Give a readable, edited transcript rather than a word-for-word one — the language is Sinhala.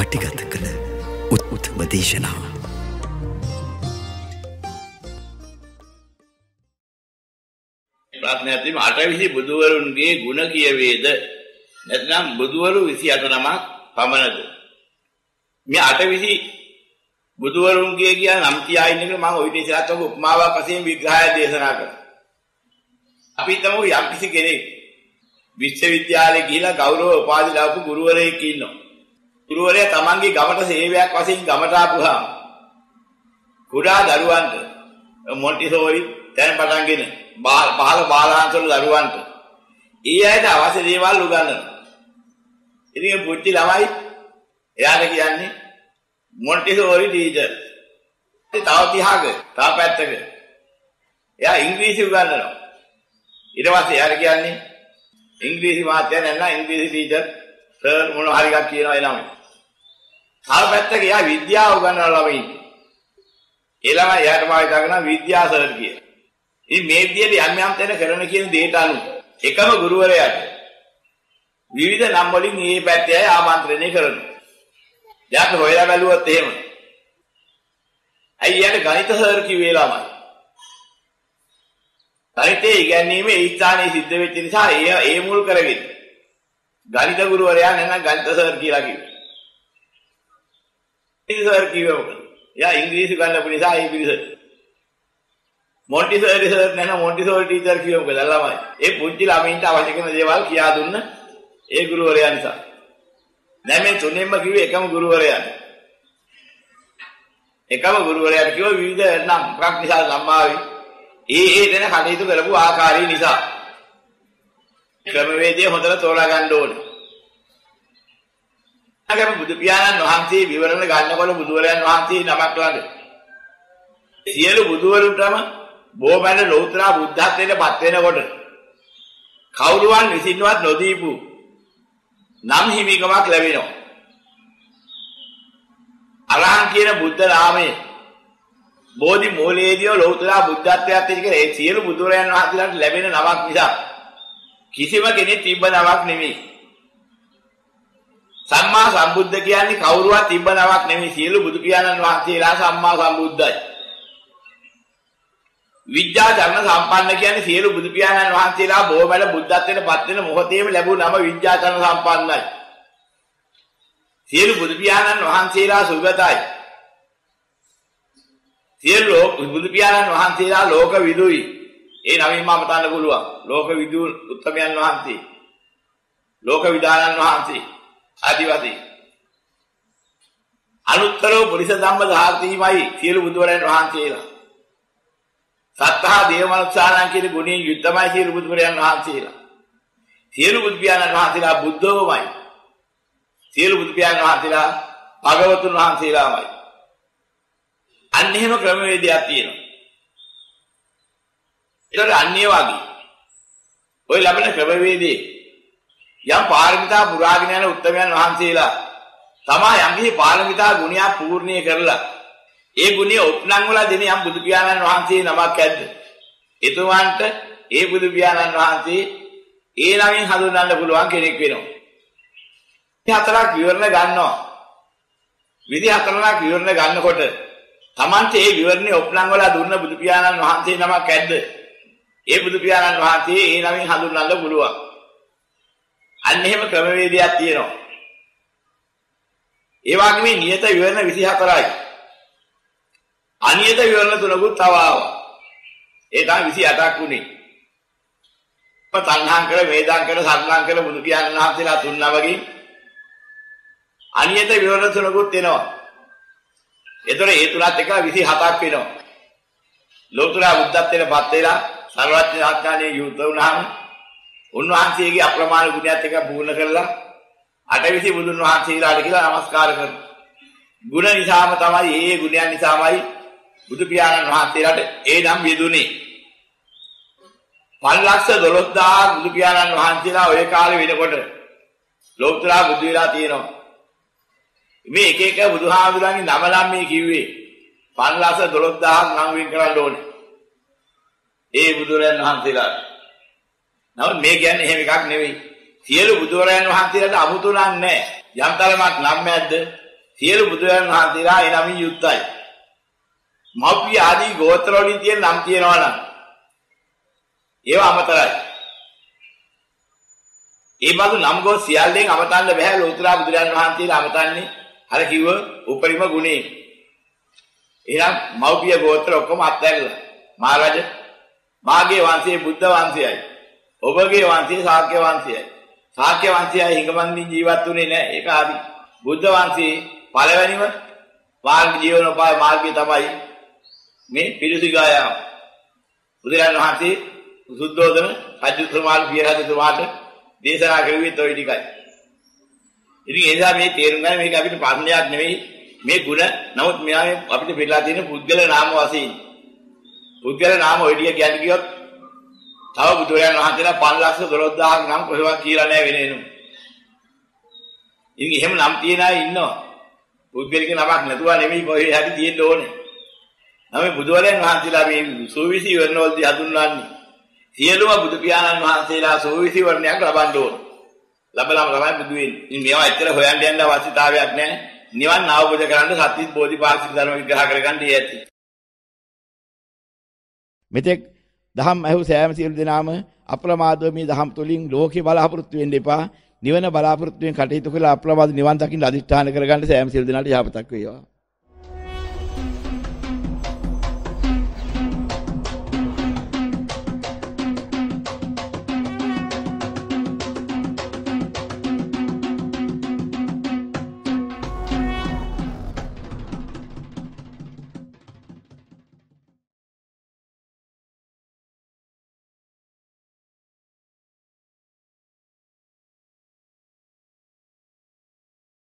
පටිගත කළ උත්ම දේශනාව. ප්‍රශ්නයක් තියෙනවා අටවිසි බුදුවරුන්ගේ ගුණ කියවේද නැත්නම් බුදුවරු 28 නමක් පමණද? මේ අටවිසි බුදුවරුන්ගේ කියන නම් තියා ඉන්න එක මම ඔය ඉතිසාරත් ඔබ උපමාවක් වශයෙන් විග්‍රහය දේශනා කරා. අපි හිතමු යම්කිසි කෙනෙක් විශ්වවිද්‍යාලේ ගිහිලා ගෞරව උපාධි ලැබපු ගුරුවරයෙක් ඉන්නවා. ගුරුවරයා තමන්ගේ ගමට සේවයක් වශයෙන් ගමට ආපුහම කුඩා දරුවන්ට මොන්ටිසෝරි දැන් පටන්ගෙන පහළ බාලාංශවල දරුවන්ට ඊ ඇයිද අවශ්‍ය දේවල් උගන්වනවා. ඉතින් පුංචි ළමයි එයාට කියන්නේ මොන්ටිසෝරි ටීචර්. තව 30ක තව පැත්තක එයා ඉංග්‍රීසි උගන්වනවා. ඊට පස්සේ එයාට කියන්නේ ඉංග්‍රීසි මාත්‍ය නැත්නම් ඉංග්‍රීසි ටීචර් සර් මොන හරි එකක් කියනවා ඒ ළමයි. තව පැත්තක එයා විද්‍යාව උගන්වන ළමයි. ඒ ළමයි එයාට මායි දාගෙන විද්‍යා සර් කියලා. ඉතින් මේ විදිහට යම් යම් තැන කරන කියන දේට අනුව එකම ගුරුවරයාට විවිධ නම් වලින් මේ පැත්තේ අය ආමන්ත්‍රණය කරනවා. යාට හොයලා බැලුවොත් එහෙම. අයියට ගණිත සර් කිව්වේ ළමයි. ගණිතේ ඉගැන්වීමේ ඒ ස්ථානයේ සිද්ධ වෙච්ච නිසා ඒ මුල් කරගෙන ගණිත ගුරුවරයා නැත්නම් ගණිත සර් කියලා කිව්වා. ඉංග්‍රීසි සර් කිව්වා මොකද? එයා ඉංග්‍රීසි ගන්නපු නිසා ඒ පිළිසෙ. මොන්ටිසෝරි සර් නැත්නම් මොන්ටිසෝරි ටීචර් කිව්වා මොකද ළමයි. ඒ පුංචි ළමයින්ට අවශ්‍ය කරන දේවල් කියා දුන්න ඒ ගුරුවරයා නිසා. දැන් මේ තුනෙන්ම කිව්වේ එකම ගුරුවරයාට. එකම ගුරුවරයාට කිව්ව විවිධ නම් මොකක් නිසා සම්මාවි. ඒ දෙන කටයුතු කරපු ආකාරය නිසා. ක්‍රමවේදය හොඳට තෝරා ගන්න ඕනේ. අගම බුදු පියාණන් වහන්සේ විවරණ ගන්නකොට බුදුවරයන් වහන්සේ නමක් ළඟ සියලු බුදුවරුන්ටම බොහොමද ලෞතර බුද්ධත්වයට පත් වෙනකොට කවුරුවන් විසින්වත් නොදීපු නම් හිමිකමක් ලැබෙනවා. අරහන් කියන බුද්ධ නාමයේ බෝධි මූලයේදී ලෞතර බුද්ධත්වයට තිබෙන ඒ සියලු බුදුරයන් වහන්සේලාට ලැබෙන නමක් නිසා කිසිම කෙනෙක් තිබ්බ නමක් නෙමෙයි. සම්මා සම්බුද්ධ කියන්නේ කවුරුවත් තිබ්බ නමක් නෙමෙයි. සියලු බුදු පියාණන් වහන්සේලා සම්මා සම්බුද්ධයි. විද්‍යා චරණ සම්පන්න කියන්නේ සියලු බුදු පියාණන් වහන්සේලා බොහොමද බුද්ධත්වයට පත් වෙන මොහොතේම ලැබුණ නම විද්‍යා චරණ සම්පන්නයි. සියලු බුදු පියාණන් වහන්සේලා සුගතයි. සියලු බුදු පියාණන් වහන්සේලා ලෝක විදුයි. ඒ නමින් මම තන්න පුළුවන්. ලෝක විදු උත්තමයන් වහන්සේ. ලෝක විදානන් වහන්සේ. ආදිවාසී. අනුත්තර පුරිස ධම්ම ධාර්තීමයි සියලු බුදුවරයන් වහන්සේලා. සත්තා දේවමනුස්සාරණ කියන ගුණයෙන් යුක්තමයි සියලු බුදුවරයන් වහන්සේලා. සියලු බුදු පියාණන් වහන්සේලා බුද්ධෝමයි. සියලු බුදු පියාණන් වහන්සේලා භගවතුන් වහන්සේලාමයි. අන්න එහෙම ක්‍රමවේදයක් තියෙනවා. ඒකට අන්නේ වගේ ඔය ලැබෙන ක්‍රමවේදේ යම් පාරමිතා පුරාගෙන යන උත්තමයන් වහන්සේලා තමා යම්කිසි පාරමිතා ගුණයක් පූර්ණිය කරලා ඒ ගුණය උපනං වල දෙන යම් බුදු පියාණන් වහන්සේ නමක් ඇද්ද? එතුමන්ට ඒ බුදු පියාණන් වහන්සේ ඒ නමින් හඳුන්වන්න පුළුවන් කෙනෙක් වෙනවා. මේ හතරක් විවරණ ගන්නවා. විදි හතරක් විවරණ ගන්නකොට තමන්ට ඒ විවරණේ උපනං වල දුන්න බුදු පියාණන් වහන්සේ නමක් ඇද්ද? ඒ බුදු පියාණන් වහන්සේ ඒ නමින් හඳුන්වන්න පුළුවන්. අන්න එහෙම ක්‍රමවේදයක් තියෙනවා. ඒ වගේම නියත විවරණ 24යි. අනියත විවරණ තුනකුත් තව ආවා. ඒ තමයි 28ක් උනේ. තණ්හාංකර, වේදාංකර, සරණාංකර බුදු පියාණන් වහන්සේලා තුන් නමකින් අනියත විවරණ තුනකුත් එනවා. ඒතර ඒ තුනත් එක 27ක් වෙනවා. ලෝතර බුද්ධත්වයට පත් වෙලා සර්වඥ ආඥානේ යුත වුණාම උන්වහන්සේගේ අප්‍රමාණ ගුණයත් එක පූර්ණ කරලා අටවිසි බුදුන් වහන්සේලාට කියලා নমස්කාර කරනවා. ගුණ නිසාම තමයි ඒ ගුණයන් නිසාමයි බුදු පියාණන් වහන්සේලාට ඒ නම් විදුනේ. 512000 බුදු පියාණන් වහන්සේලා ওই කාලේ වෙනකොට ලෝතර බුදු වෙලා තියෙනවා. මේ එක එක බුදුහාමුදුරන්ගේ නම නම් මේ කිව්වේ 512000 නම් වෙන් කරන්න ඕනේ. ඒ බුදුරයන් වහන්සේලාට. නමුත් මේ කියන්නේ එහෙම එකක් නෙවෙයි. සියලු බුදුරයන් වහන්සේලාට අමුතු නම් නැහැ. යම් තරමක් නම් නැද්ද? සියලු බුදුරජාණන් වහන්සේලා ඒ නමින් යුක්තයි. මෞපිය ආදී ගෝත්‍ර වලින් තියෙන නම් තියෙනවා නම් ඒවා අමතරයි. ඒ බඳු නම් ගෝ සියල්ලෙන් අමතන්න බෑ ලෝතර බුදුරජාණන් වහන්සේලා අමතන්නේ අර කිව්ව උපරිම ගුණේ. එහෙනම් මෞපිය ගෝත්‍ර ඔක්කොම අත්හැරලා මහරජ මාගේ වංශයේ බුද්ධ වංශයයි. ඔබගේ වංශයේ ශාක්‍ය වංශයයි. ශාක්‍ය වංශයයි හිඟමන්දි ජීවත් වුණේ නැහැ. ඒක ආදි. බුද්ධ වංශයේ පළවෙනිම මාර්ග ජීවනෝපාය මාර්ගය තමයි මේ පිරිසිගාය. බුදුරජාණන් වහන්සේ සුද්ධෝදන රජතුමාට පිය රජතුමාට දේශනා කරුවේ toy ටිකයි. ඉතින් ඒ නිසා මේ තේරුම් ගන්න මේක අපිට ප්‍රශ්නයක් නෙවෙයි මේ ಗುಣ. නමුත් මෙයා අපිට පිළිලා තියෙන පුද්ගල නාම වශයෙන්. පුද්ගල නාම ඔය ටික කියන්නේ කිව්වොත් තව බුදුරජාණන් වහන්සේලා 512000ක් නම් කොහෙවත් කියලා නැහැ වෙනේනු. ඉතින් එහෙම නම් තියන අය ඉන්නවා. පුද්ගලික නමක් නැතුව නෙමෙයි කොහේ හරි තියෙන්න ඕනේ. නම බුදුරජාණන් වහන්සේලා මේ සෝවිසි වර්ණවලදී හඳුන්වන්නේ. සියලුම බුදු පියාණන් වහන්සේලා සෝවිසි වර්ණයක් ලබන්න ඕන. ලැබලාම තමයි බුදු වෙන්නේ. ඉතින් මේවා ඇත්තට හොයන්න යන්න අවශ්‍යතාවයක් නැහැ. නිවන් අවබෝධ කරගන්න සත්‍ය බෝධිපාක්ෂික ධර්ම විග්‍රහ කරගන්න ඇති. මෙතෙක් දහම් ඇහු සෑම සියලු දෙනාම අප්‍රමාදව මේ දහම් තුලින් ලෝකේ බලාපොරොත්තු වෙන්න එපා. නිවන බලාපොරොත්තු වෙන කටයුතු කළා අප්‍රමාද නිවන් දකින්න අදිෂ්ඨාන කරගන්න සෑම සියලු දෙනාට යහපතක් වේවා.